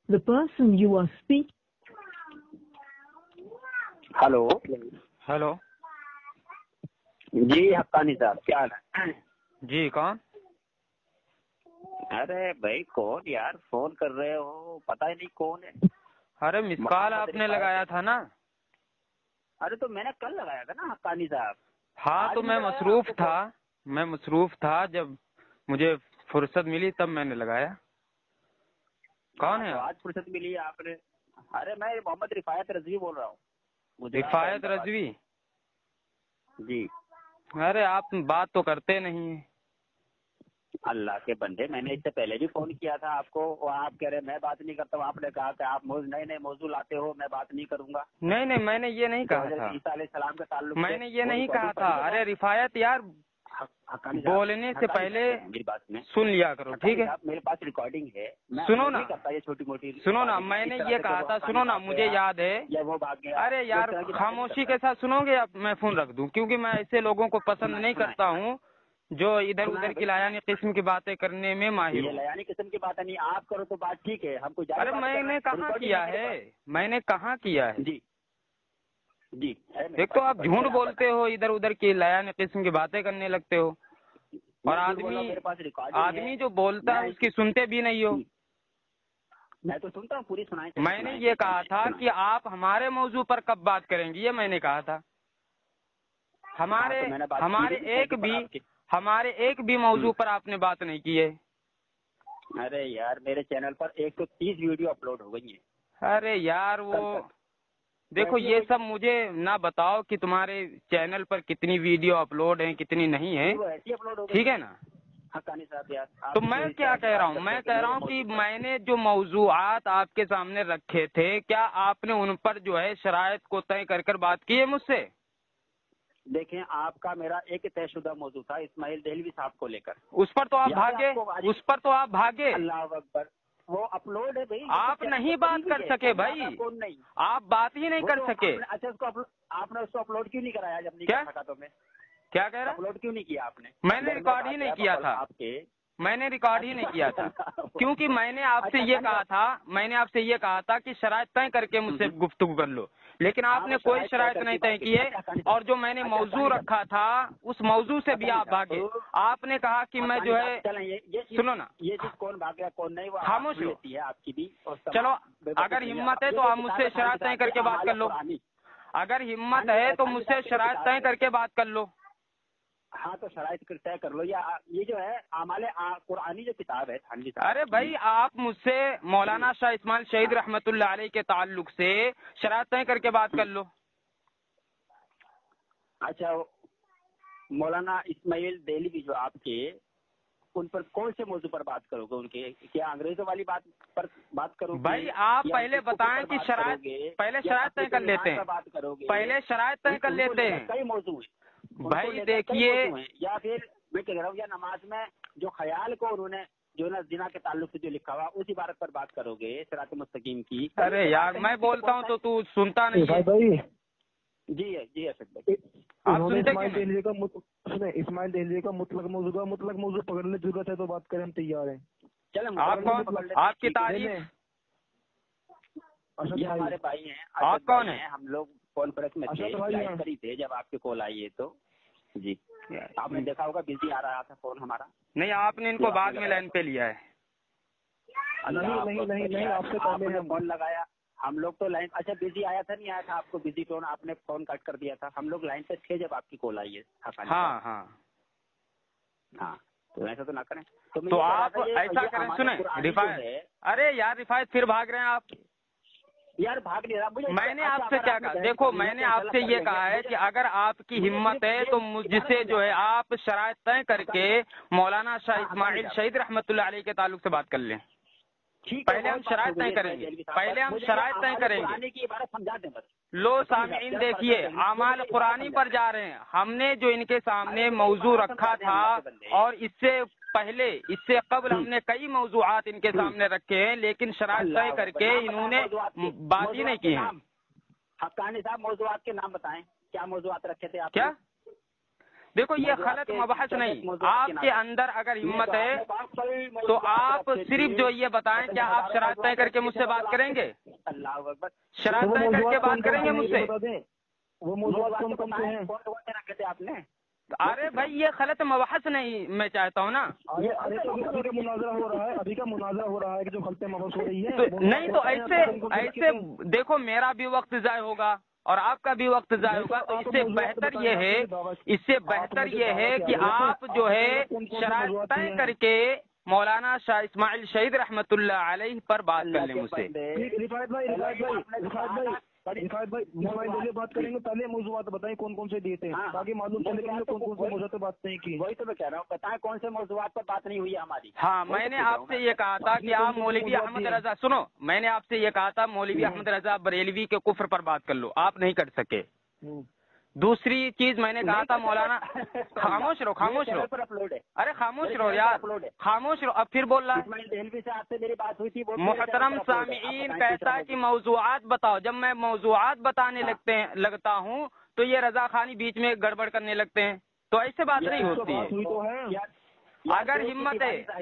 The person you are speaking. Hello hello ji Haqqani साहब, क्या हाल है? जी कौन? अरे भाई कौन यार, फोन कर रहे हो, पता ही नहीं कौन है। अरे मिस कॉल आपने लगाया था ना? अरे तो मैंने कल लगाया था ना हक्कानी साहब। हाँ तो मैं मसरूफ था, जब मुझे फुर्सत मिली तब मैंने लगाया। कौन है तो आप? आज फुर्सत मिली है आपने? अरे मैं मोहम्मद रिफायत रजवी बोल रहा हूँ। रिफायत रजवी? जी। अरे आप बात तो करते नहीं है। अल्लाह के बंदे, मैंने इससे पहले भी फोन किया था आपको और आप कह रहे मैं बात नहीं करता हूँ। आपने कहा कि आप नए नए मौजू लाते हो, मैं बात नहीं करूंगा। नहीं मैंने ये नहीं कहा था। ईसा अलैहिस्सलाम के ताल्लुक मैंने ये नहीं कहा था। अरे रिफायत यार, बोलने से पहले मेरी बात में सुन लिया करो, ठीक है? मेरे पास रिकॉर्डिंग है। सुनो ना, करता ये छोटी मोटी। सुनो ना, मैंने ये कहा था, सुनो ना, मुझे याद है। या वो भाग गया। अरे यार खामोशी के साथ सुनोगे या मैं फोन रख दूं? क्योंकि मैं ऐसे लोगों को पसंद नहीं करता हूँ जो इधर उधर की लायानी किस्म की बातें करने में माहिर ये हो। लायानी किस्म की बात नहीं, आप करो तो बात ठीक है, हमको। अरे मैंने कहाँ किया है, मैंने कहाँ किया है? जी जी। एक तो आप झूठ बोलते हो, इधर उधर की लायानी किस्म की बातें करने लगते हो, और आदमी जो बोलता है उसकी सुनते भी नहीं हो। मैं तो सुनता हूँ, पूरी सुनाई। मैंने ये कहा था कि आप हमारे मौजू पर कब बात करेंगे, ये मैंने कहा था। हमारे एक भी मौजू पर आपने बात नहीं की है। अरे यार मेरे चैनल पर 130 वीडियो अपलोड हो गई है। अरे यार वो देखो, ये सब मुझे ना बताओ कि तुम्हारे चैनल पर कितनी वीडियो अपलोड है कितनी नहीं है, ठीक है ना? हक्कानी साहब यार, तो मैं क्या कह रहा हूँ, मैं कह रहा हूँ कि मैंने जो मौजूआत आपके सामने रखे थे, क्या आपने उन पर जो है शराइत को तय कर बात की है मुझसे? देखें, आपका मेरा एक तयशुदा मौजू था इस्माइल देहलवी साहब को लेकर। उस पर तो आप भागे। अल्लाह अकबर, वो अपलोड है भाई। आप नहीं बात कर सके भाई, नहीं, आप बात ही नहीं कर सके। अच्छा, आपने उसको अपलोड क्यों नहीं कराया जब नहीं क्या कर सका? तो मैं क्या कह रहा? अपलोड क्यों नहीं किया आपने? मैंने रिकॉर्ड ही नहीं किया था। मैंने रिकॉर्ड ही नहीं किया था क्योंकि मैंने आपसे ये कहा था कि शराइत तय करके मुझसे गुफ्तगू कर लो, लेकिन आपने कोई शराइत नहीं तय की है। और जो मैंने मौजू रखा था उस मौजू से भी आप भागे। आपने कहा कि मैं जो है, सुनो ना, ये चीज कौन भाग गया कौन नहीं, वो खामोश होती है आपकी भी। चलो अगर हिम्मत है तो आप मुझसे शराइत तय करके बात कर लो। अगर हिम्मत है तो मुझसे शराइत तय करके बात कर लो। हाँ तो शराइत तय कर लो। या ये जो है आमाले कुरानी जो किताब है थानवी। अरे भाई आप मुझसे मौलाना शाह इस्माइल शहीद रहमतुल्लाह अलैह के ताल्लुक से शराइत तय करके बात कर लो। अच्छा, मौलाना इस्माइल देहलवी जो आपके, उन पर कौन से मौजू पर बात करोगे? उनके क्या अंग्रेजों वाली बात पर बात करोगे? भाई आप पहले बताएं कि पहले शराइत तय कर लेते हैं। पहले शराइत तय कर लेते हैं। कई मौजू है भाई देखिए, या फिर मैं कह रहा हूँ, या नमाज में जो ख्याल को उन्होंने जो ना जिना के ताल्लुक से जो लिखा हुआ उस इबारत पर बात करोगे, सिरात मुस्तकीम की। अरे यार मैं बोलता हूँ तो तू सुनता नहीं है। जी असद भाई, आप सुनते इस्माइल देहलवी का मुतलक मौजू पकड़ने की जरूरत है तो बात करें, हम तैयार हैं। चलो आप कौन? आपकी तारीफ। ये हमारे भाई हैं। आप कौन है? हम लोग कॉन्फ्रेंस में थे, लाइव करी थे जब आपके कॉल आई है। तो जी आपने देखा होगा, बिजी आ रहा था फोन हमारा। नहीं, आपने इनको बाद में लाइन पे लिया है। नहीं, आपसे पहले फोन लगाया हम लोग तो लाइन। अच्छा, बिजी आया था नहीं आया था आपको बिजी टोन, आपने फोन कट कर दिया था। हम लोग लाइन पे थे जब आपकी कॉल आई है। हाँ तो ऐसा तो ना करें। तो आप ऐसा करें, सुने रिफायत। अरे यार रिफायत फिर भाग रहे हैं आप। यार भाग नहीं रहा मुझे। मैंने आपसे क्या कहा? देखो मैंने आपसे ये कहा है कि अगर आपकी हिम्मत है तो मुझसे जो है आप शराइत तय करके मौलाना शाह इस्माइल शहीद रहमतुल्लाह अलैह के ताल्लुक से बात कर लें। पहले हम शराइत तय करेंगे। समझा दें बस। लो सामीन देखिए, आमाल कुरानी पर जा रहे हैं। हमने जो इनके सामने मौजू रखा था और इससे कबल हमने कई मौजूआत इनके सामने रखे हैं, लेकिन शराइत तय करके इन्होंने बात ही नहीं की है। हक्कानी साहब, मौजूआत के नाम बताएं, क्या मौजूआत रखे थे आप? क्या دیکھو یہ غلط مباحث نہیں، آپ کے اندر اگر ہمت ہے تو آپ صرف جو یہ بتائیں کیا آپ شرائط طے کر کے مجھ سے بات کریں گے؟ اللہ اکبر، شرائط طے کر کے بات کریں گے مجھ سے؟ وہ موضوعات کون کون سے ہیں؟ رکھے تھے آپ نے؟ ارے بھائی یہ غلط مباحث نہیں میں چاہتا ہوں نا۔ ابھی کا مناظرہ ہو رہا ہے، ابھی کا مناظرہ ہو رہا ہے کہ جو غلط مباحث ہو رہی ہے نہیں تو ایسے دیکھو میرا بھی وقت ضائع ہوگا اور آپ کا بھی وقت ضائع ہوگا، تو اس سے بہتر یہ ہے کہ آپ جو ہے شرائط طے کر کے مولانا شاہ اسماعیل شہید رحمۃ اللہ علیہ پر بات کر لیں مجھ سے۔ رفایت بھائی موبائل دے بات کریں گے، پہلے موضوعات بتائیں کون کون سے دیے تھے تاکہ معلوم چلے کہ کون کون سے موضوعات پہ بات نہیں کی۔ وہی تو میں کہہ رہا ہوں، بتائیں کون سے موضوعات پر بات نہیں ہوئی ہے ہماری۔ ہاں میں نے آپ سے یہ کہا تھا کہ آپ مولوی احمد رضا سنو، میں نے آپ سے یہ کہا تھا مولوی احمد رضا بریلوی کے کفر پر بات کر لو، آپ نہیں کر سکے۔ دوسری چیز میں نے کہا تھا مولانا خاموش رہو ارے خاموش رہو یار، خاموش رہو، اب پھر بول رہا دہلوی سے آپ سے میری بات ہوئی تھی۔ محترم سامعین کہتا ہے کہ موضوعات بتاؤ، جب میں موضوعات بتانے لگتا ہوں تو یہ رضا خانی بیچ میں گڑبڑ کرنے لگتے ہیں، تو ایسے بات نہیں ہوتی ہے۔ اگر ہمت ہے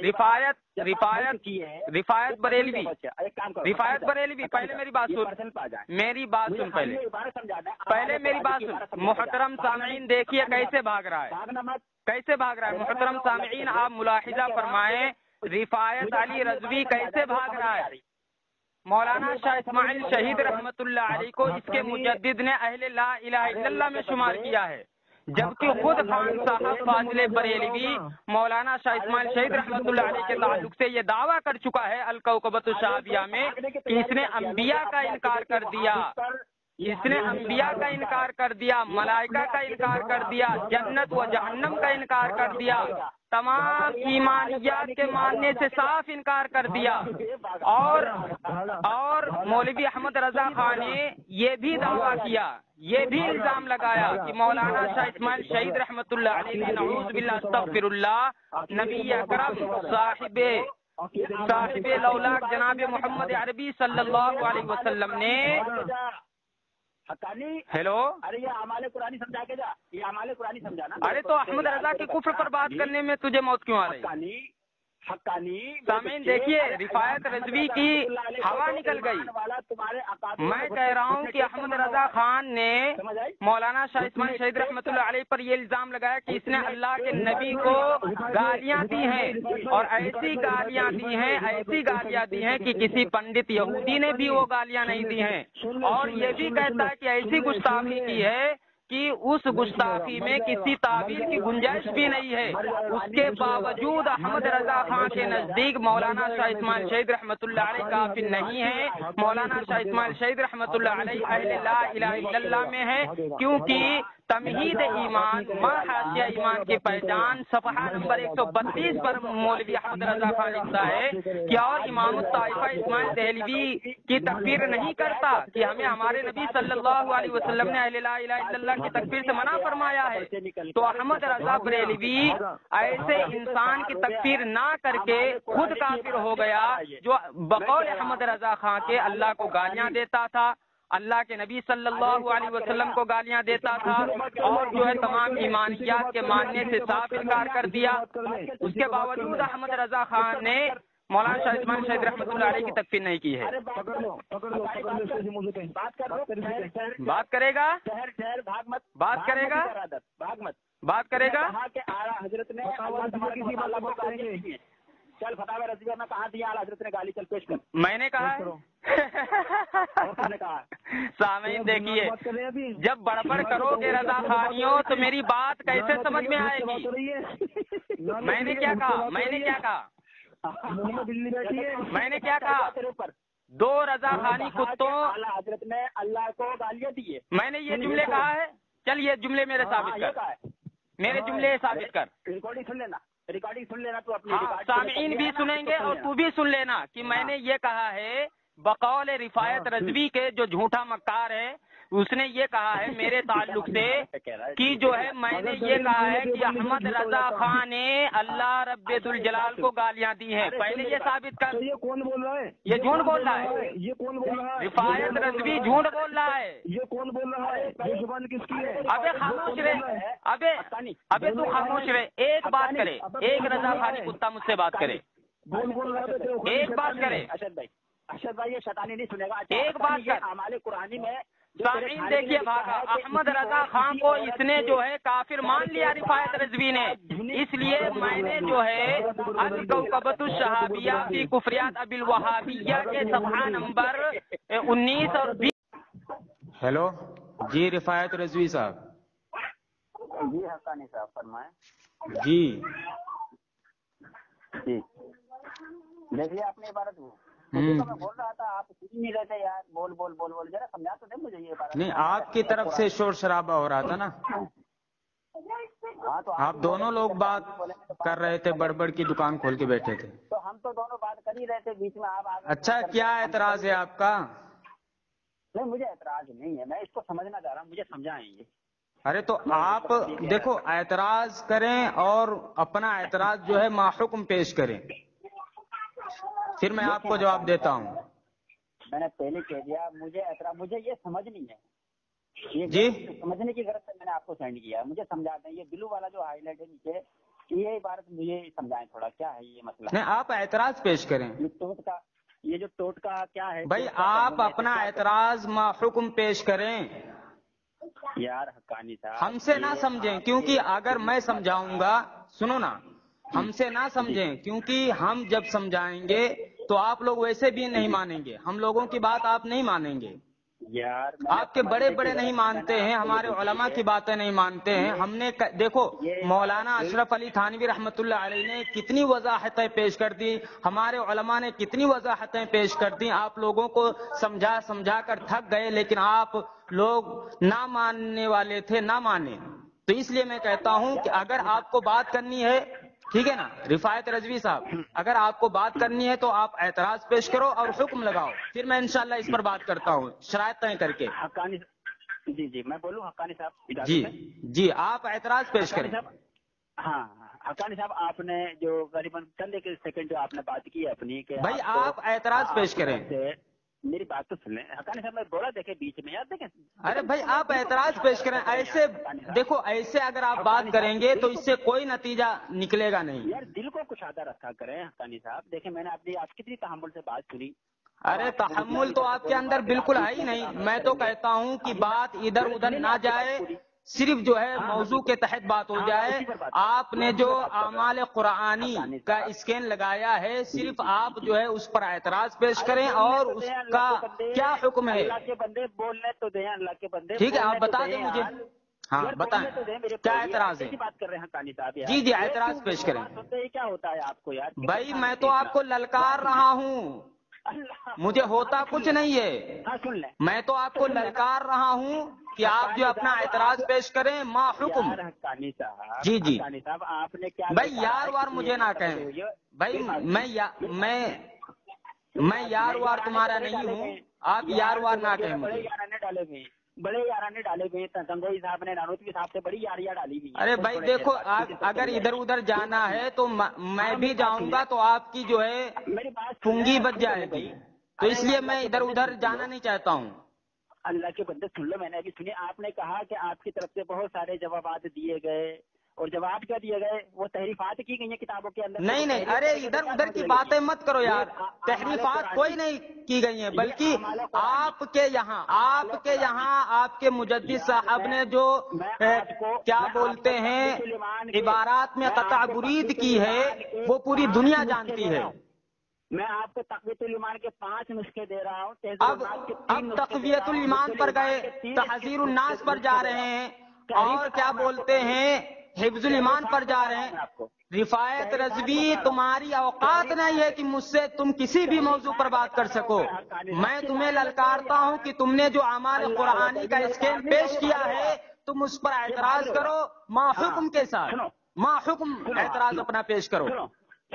رفایت بریلوی پہلے میری بات سن پہلے میری بات سن۔ محترم سامعین دیکھیے کیسے بھاگ رہا ہے محترم سامعین آپ ملاحظہ فرمائیں رفایت علی رضوی کیسے بھاگ رہا ہے۔ مولانا شاہ اسماعیل شہید رحمت اللہ علیہ کو اس کے مجدد نے اہل لا الہ الا اللہ میں شمار کیا ہے، جبکہ خود خان صاحب فاضل بریلوی مولانا شاہ اسماعیل شہید رحمت اللہ علیہ کے تعلق سے یہ دعویٰ کر چکا ہے الکوکبۃ الشہابیہ میں کہ اس نے انبیاء کا انکار کر دیا، ملائکہ کا انکار کر دیا، جنت و جہنم کا انکار کر دیا، تمام ایمانیات کے ماننے سے صاف انکار کر دیا۔ اور مولوی احمد رضا خان نے یہ بھی دعویٰ کیا، یہ بھی الزام لگایا کہ مولانا شاہ اسماعیل شہید رحمت اللہ علیہ نعوذ باللہ استغفر اللہ نبی اکرم صاحب لولاک جناب محمد عربی صلی اللہ علیہ وسلم نے ہیلو ارے یہ اعمال قرآنی سمجھا کے جا، یہ اعمال قرآنی سمجھانا۔ ارے تو احمد رضا کے کفر پر بات کرنے میں تجھے موت کیوں آ رہی؟ سامعین دیکھیے رفایت رضوی کی ہوا نکل گئی۔ میں کہہ رہا ہوں کہ احمد رضا خان نے مولانا شاہ اسماعیل شہید رحمت اللہ علیہ پر یہ الزام لگایا کہ اس نے اللہ کے نبی کو گالیاں دی ہیں، اور ایسی گالیاں دی ہیں کہ کسی پنڈت یہودی نے بھی وہ گالیاں نہیں دی ہیں، اور یہ بھی کہتا ہے کہ ایسی گستاخی کی ہے کہ اس گستاخی میں کسی تعویل کی گنجائش بھی نہیں ہے۔ اس کے باوجود احمد رضا خان کے نزدیک مولانا شاہ اسماعیل شہید رحمت اللہ علیہ کافر نہیں ہے، مولانا شاہ اسماعیل شہید رحمت اللہ علیہ اہل لا الہ الا اللہ میں ہے، کیونکہ تمہید ایمان حاشیہ ایمان کی پہچان صفحہ نمبر 132 پر مولوی احمد رضا خان لکھتا ہے کہ اور امام الطائفہ اسماعیل دہلوی کی تکفیر نہیں کرتا کہ ہمیں ہمارے نبی صلی اللہ علیہ وسلم نے اہل لا الہ الا اللہ کی تکفیر سے منع فرمایا ہے۔ تو احمد رضا بریلوی ایسے انسان کی تکفیر نہ کر کے خود کافر ہو گیا جو بقول احمد رضا خان کے اللہ کو گالیاں دیتا تھا، اللہ کے نبی صلی اللہ علیہ وسلم کو گالیاں دیتا تھا، اور جو ہے تمام ایمانیات کے ماننے سے صاف انکار کر دیا۔ اس کے باوجود احمد رضا خان نے مولانا شاہ اسماعیل شہید رحمت اللہ علیہ کی تکفیر نہیں کی ہے۔ بات کرے گا حضرت نے چل فتح رضویہ میں کہاں دیا حضرت نے گالی، چل پیش کر۔ میں نے کہا سامعین دیکھیے جب بڑبڑ کرو گے رضا خانیوں تو میری بات کیسے سمجھ میں آئے گی؟ میں نے کیا کہا دو رضا خانی کتوں حضرت نے اللہ کو گالیاں دی ہے، میں نے یہ جملے کہا ہے؟ چل یہ جملے میرے ثابت کر، میرے جملے ثابت کر، ریکارڈنگ سن لینا تو اپنی سامعین بھی سنیں گے اور تو بھی سن لینا کہ میں نے یہ کہا ہے بقول رفایت رضوی کے جو جھوٹا مکار ہے उसने ये कहा है मेरे ताल्लुक से कि जो है मैंने ये कहा है कि अहमद रजा खान ने अल्लाह रब्बुल जलाल को गालियां दी हैं। पहले ये साबित कर। ये कौन बोल रहा है? ये झूठ बोल रहा है। ये कौन बोल रहा है? रिफायत रज़वी झूठ बोल रहा है। ये कौन बोल रहा है? ये जुबान किसकी है? अबे खामोश रहे, अबे तू खामोश रहे। एक बात करे, एक रजा खानी कुत्ता मुझसे बात करे, एक बात करे। अरशद भाई ये शैतानी नहीं सुनेगा। एक बात कर, हमारे कुरानी में सामीन देखिए भागा, अहमद रजा खान को इसने जो है काफिर मान लिया रिफायत रज़वी ने, इसलिए मैंने जो है अल-कौकबतुश शहाबिया फी कुफ्रियात अबिल वहाबिया के सफ़हा नंबर 19 और 20। हेलो जी रिफायत रज़वी साहब। जी हक्कानी साहब फरमाएं। जी देखिए आपने इबारत तो मैं बोल रहा था, आप सुन नहीं रहे थे यार। बोल बोल बोल बोल जरा समझा तो दे मुझे ये बात। नहीं, आपकी तरफ से शोर शराबा हो रहा था ना। हाँ तो आप दोनों लोग बात कर रहे थे, बड़बड़ की दुकान खोल के बैठे थे। तो हम तो दोनों बात कर ही रहे थे, बीच में आप अच्छा, क्या एतराज है आपका? नहीं मुझे एतराज नहीं है, मैं इसको समझना चाह रहा हूँ, मुझे समझाएंगे। अरे तो आप देखो, एतराज करें और अपना एतराज जो है माहुक्म पेश करें, फिर मैं आपको जवाब देता हूँ। मैंने पहले कह दिया मुझे ये समझ नहीं है, ये जी समझने की गरज से मैंने आपको सेंड किया। मुझे समझा दें, ये ब्लू वाला जो हाईलाइट है नीचे, ये इबारत मुझे समझाएं थोड़ा, क्या है ये मसला? नहीं, आप एतराज पेश करें। ये जो टोट का क्या है भाई, आप अपना एतराज माहुक्म पेश करें यार। हक्कानी साहब हमसे ना समझें, क्योंकि अगर मैं समझाऊंगा, सुनो ना, हमसे ना समझें, क्योंकि हम जब समझाएंगे तो आप लोग वैसे भी नहीं मानेंगे, हम लोगों की बात आप नहीं मानेंगे यार। आपके बड़े बड़े नहीं मानते हैं, हमारे उलमा की बातें नहीं मानते हैं। हमने देखो, मौलाना अशरफ अली थानवी रहमतुल्लाह अलैह ने कितनी वजाहतें पेश कर दी, हमारे उलमा ने कितनी वजाहतें पेश कर दी, आप लोगों को समझा समझा कर थक गए, लेकिन आप लोग ना मानने वाले थे, ना माने। तो इसलिए मैं कहता हूं कि अगर आपको बात करनी है, ठीक है ना रिफायत रज़वी साहब, अगर आपको बात करनी है तो आप एतराज पेश करो और हुक्म लगाओ, फिर मैं इंशाल्लाह इस पर बात करता हूँ शराइत तय करके। हक्कानी जी मैं बोलूँ हक्कानी साहब? जी आप एतराज पेश करें। हाँ हक्कानी साहब, आपने जो करीबन चंद एक सेकंड जो आपने बात की अपनी के, भाई आप एतराज पेश करें। मेरी बात तो सुन लें हक्कानी साहब, मैं बोला देखे बीच में यार, देखें। अरे भाई आप एतराज पेश करें। ऐसे देखो, ऐसे अगर आप बात करेंगे तो इससे कोई नतीजा निकलेगा नहीं यार। दिल को कुछ आधा रखा करें हक्कानी साहब। देखें मैंने आप कितनी तहम्मुल से बात सुनी। अरे तहम्मुल तो आपके अंदर बिल्कुल है ही नहीं। मैं तो कहता हूँ कि बात इधर उधर ना जाए, सिर्फ जो है मौजू के तहत बात हो जाए। आपने जो आमाल कुरानी का स्कैन लगाया है, सिर्फ आप जो है उस पर एतराज पेश करें और उसका क्या हुक्म है। अल्लाह के बंदे बोलने तो दें, अल्लाह के बंदे। ठीक है, आप बता दें मुझे। हाँ बताएं, क्या एतराज है? बात कर रहे हैं हक्कानी साहब। जी एतराज पेश करें। सुनते क्या होता है आपको यार? भाई मैं तो आपको ललकार रहा हूँ, मुझे होता कुछ नहीं है। हाँ सुन लें, मैं तो आपको ललकार रहा हूँ कि आप जो अपना एतराज पेश करें मा हुक्म। हक्कानी साहब जी हक्कानी साहब, आपने क्या भाई यार वार मुझे ना कहें भाई, मैं यार वार तुम्हारा नहीं हूँ, आप यार वार ना कहें मुझे। बड़े याराने डाले हुए, तंगोई साहब ने नानोतवी साहब से बड़ी यारियां डाली हुई। अरे भाई देखो, अगर इधर उधर जाना है तो मैं भी जाऊंगा, तो आपकी जो है मेरी बात पुंगी बच जाएगी, तो इसलिए मैं इधर उधर जाना नहीं चाहता हूँ। अल्लाह के बंदे सुन लो, मैंने अभी सुनी, आपने कहा कि आपकी तरफ से बहुत सारे जवाबात दिए गए, और जवाब क्या दिए गए? वो तहरीफात की गई है किताबों के अंदर। नहीं, अरे इधर उधर की बातें मत करो यार, तहरीफात कोई नहीं की गई है, बल्कि आपके यहाँ आपके मुजद्दिद साहब ने जो क्या बोलते हैं इबारात में कता बुरीद की है, वो पूरी दुनिया जानती है। मैं आपको तक़वियतुल ईमान के 5 नुस्खे दे रहा हूँ। अब तक़वियतुल ईमान पर गए, तहज़ीरुन नास पर जा रहे हैं, और क्या बोलते हैं हिफ्जुल ईमान पर जा रहे हैं। रिफायत रज़वी, तुम्हारी औकात नहीं है कि मुझसे तुम किसी भी मौजू पर बात कर सको। मैं तुम्हें ललकारता हूं कि तुमने जो अमाल कुरानी का स्कैन पेश किया है, तुम उस पर एतराज करो मा हुक्म के साथ, मा हुक्म एतराज अपना पेश करो। सुनो,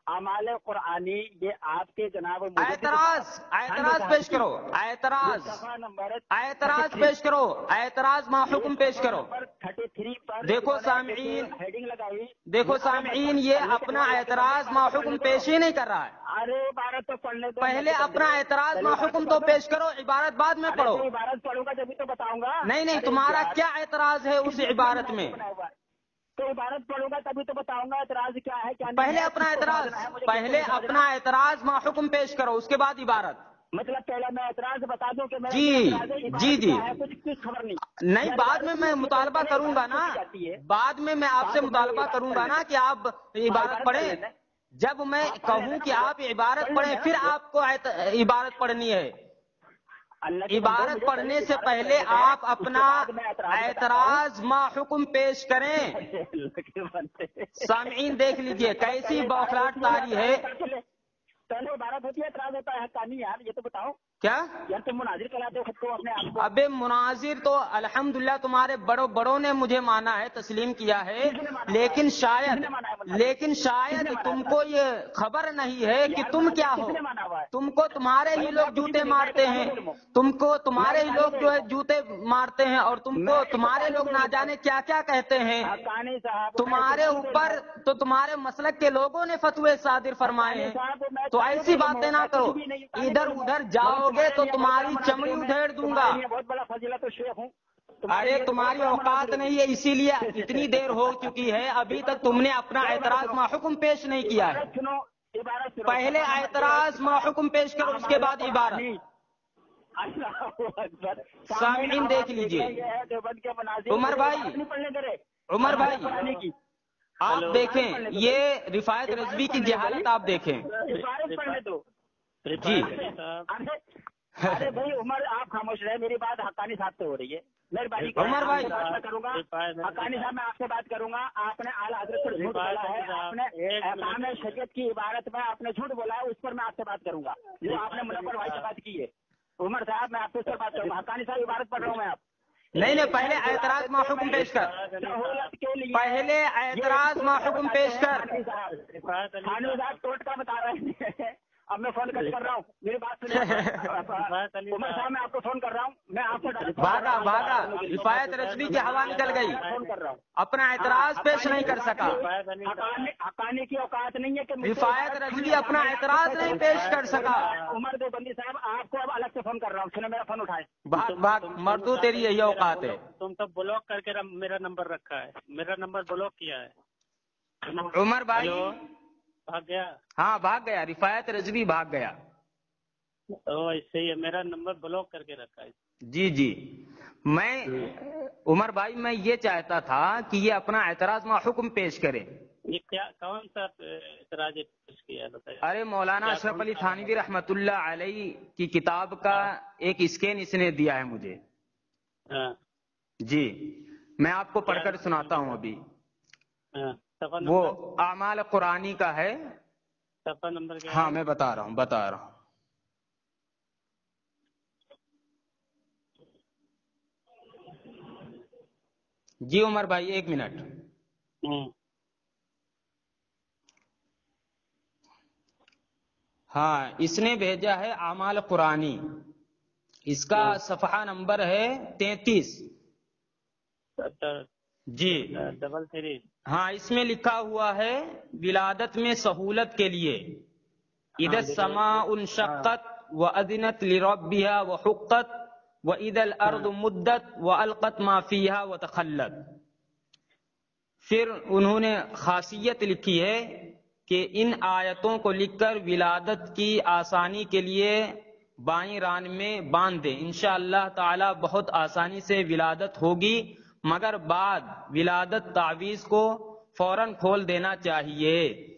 اعمال قرآنی یہ آپ کے جناب اعتراض پیش کرو، اعتراض پیش کرو، اعتراض ما حکم پیش کرو۔ 33 پر دیکھو سامعین، ہیڈنگ لگائی، دیکھو سامعین، یہ اپنا اعتراض ما حکم پیش ہی نہیں کر رہا ہے۔ ارے عبارت تو پڑھنے دو، پہلے اپنا اعتراض ما حکم تو پیش کرو، عبارت بعد میں پڑھو۔ عبارت پڑھوں گا جبھی تو بتاؤں گا۔ نہیں، تمہارا کیا اعتراض ہے اس عبارت میں؟ تو عبارت پڑھوں گا تبھی تو بتاؤں گا اعتراض کیا ہے کیا نہیں۔ پہلے اپنا اعتراض ما حکم پیش کرو، اس کے بعد عبارت۔ مطلب پہلے میں اعتراض بتا دوں کہ جی کچھ خبر نہیں، بعد میں مطالبہ کروں گا نا، بعد میں آپ سے مطالبہ کروں گا نا کہ آپ عبارت پڑھیں۔ جب میں کہوں کہ آپ عبارت پڑھیں پھر آپ کو عبارت پڑھنی ہے۔ عبارت پڑھنے سے پہلے آپ اپنا اعتراض ما حکم پیش کریں۔ سامعین دیکھ لیجئے کیسی بوکھلاٹ طاری ہے۔ پہلے عبارت ہوتی ہے، اعتراض ہوتا ہے، کہانی یار یہ تو بتاؤ کیا یار تم مناظر کراتے ہو خود کو اپنے آپ کو۔ ابے مناظر تو الحمدللہ تمہارے بڑوں نے مجھے مانا ہے، تسلیم کیا ہے، لیکن شاید تم کو یہ خبر نہیں ہے کہ تم کیا ہو۔ تم کو تمہارے ہی لوگ جوتے مارتے ہیں، تم کو تمہارے ہی لوگ جو ہے جوتے مارتے ہیں، اور تم کو تمہارے لوگ نہ جانے کیا کیا کہتے ہیں تمہارے اوپر۔ تو تمہارے مسلک کے لوگوں نے فتوے صادر فرمائے ہیں، تو ایسی باتیں نہ کرو۔ ادھر ادھر جاؤ گے تو تمہاری چمڑی ادھیڑ دوں گا۔ بہت بڑا فضیلت الشیخ ہوں۔ ارے تمہاری اوقات نہیں ہے، اسی لیے اتنی دیر ہو چکی ہے، ابھی تک تم نے اپنا اعتراض ما حکم پیش نہیں کیا ہے۔ پہلے اعتراض ما حکم پیش کرو، اس کے بعد عبارت۔ سامعین دیکھ لیجئے، عمر بھائی آپ دیکھیں، یہ رفاعت رضوی کی جہالت آپ دیکھیں۔ جی ارے بھائی عمر آپ خاموش رہے، میری بات حقانی صاحب سے ہو رہی ہے۔ مہربانی عمر بھائی کروں گا، حقانی صاحب میں آپ سے بات کروں گا۔ آپ نے اعلیٰ حضرت پر جھوٹ بولا ہے، آپ نے احکام شریعت کی عبارت میں آپ نے جھوٹ بولا ہے، اس پر میں آپ سے بات کروں گا جو آپ نے منور بھائی سے بات کی ہے۔ عمر صاحب میں آپ سے اس پر بات کروں گا۔ حقانی صاحب عبارت پڑھ رہا ہوں میں آپ۔ نہیں، پہلے اعتراض ما حکم پیش کر، پہلے اعتراض ما حکم پیش کر۔ خانوی صاحب ٹوٹ کا بتا رہے ہیں، اب میں فون کر رہا ہوں، میری بات سنیں۔ عمر صاحب میں آپ کو فون کر رہا ہوں، میں آپ کو بھاگا رفاعت رضوی کی ہوا نکل گئی، فون کر رہا ہوں، اپنا اعتراض پیش نہیں کر سکا۔ حقانی کی اوقات نہیں ہے کہ رفاعت رضوی اپنا اعتراض نہیں پیش کر سکا۔ عمر دیوبندی صاحب آپ کو اب الگ سے فون کر رہا ہوں، سنیں میرا فون اٹھائے۔ بھاگ مردو تیری یہی اوقات ہے۔ تم تو بلاک کر کے میرا نمبر رکھا ہے، میرا نمبر بلاک کیا ہے۔ عمر بھائی بھاگ گیا؟ ہاں بھاگ گیا، رفاعت رضوی بھاگ گیا۔ ایسے ہی ہے، میرا نمبر بلاک کر کے رکھا ہے۔ جی میں عمر بھائی میں یہ چاہتا تھا کہ یہ اپنا اعتراض ما حکم پیش کرے۔ یہ کیا کون سا اعتراض پیش کیا بتائیے؟ ارے مولانا اشرف علی تھانوی رحمۃ اللہ علیہ کی کتاب کا ایک اسکین اس نے دیا ہے مجھے۔ جی میں آپ کو پڑھ کر سناتا ہوں ابھی۔ وہ اعمال قرآنی کا ہے۔ صفحہ نمبر کیا؟ ہاں میں بتا رہا ہوں۔ جی عمر بھائی ایک منٹ۔ ہاں اس نے بھیجا ہے اعمال قرآنی، اس کا صفحہ نمبر ہے 33۔ جی 33۔ ہاں اس میں لکھا ہوا ہے ولادت میں سہولت کے لیے اذا السماء انشقت واذنت لربها وحقت واذا الارض مدت والقت ما فيها وتخلت۔ پھر انہوں نے خاصیت لکھی ہے کہ ان آیتوں کو لکھ کر ولادت کی آسانی کے لیے بائیں ران میں باندھ دیں، انشاءاللہ تعالی بہت آسانی سے ولادت ہوگی، مگر بعد ولادت تعویذ کو فوراً کھول دینا چاہیے۔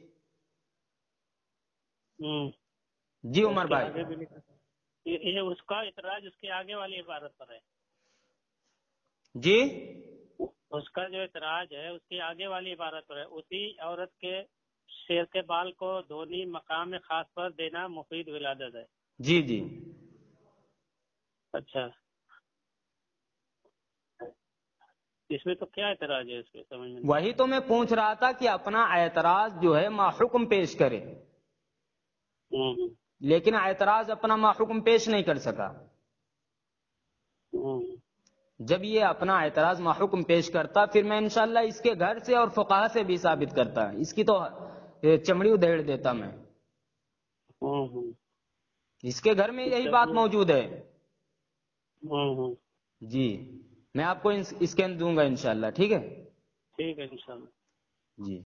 جی عمر بھائی یہ اس کا اعتراض اس کے آگے والی عبارت پر ہے۔ جی اس کا جو اعتراض ہے اس کی آگے والی عبارت پر ہے، اسی عورت کے شیر کے بال کو دھونی مقام خاص پر دینا مفید ولادت ہے۔ جی اچھا اس میں تو کیا اعتراض ہے اس پہ سمجھ میں؟ وہی تو میں پوچھ رہا تھا کہ اپنا اعتراض جو ہے ما حکم پیش کرے، لیکن اعتراض اپنا ما حکم پیش نہیں کر سکا۔ جب یہ اپنا اعتراض ما حکم پیش کرتا پھر میں انشاءاللہ اس کے گھر سے اور فقہا سے بھی ثابت کرتا، اس کی تو چمڑی ادھیڑ دیتا میں۔ اس کے گھر میں یہی بات موجود ہے۔ جی میں آپ کو اسکین دوں گا انشاءاللہ، ٹھیک ہے؟ ٹھیک ہے انشاءاللہ۔ جی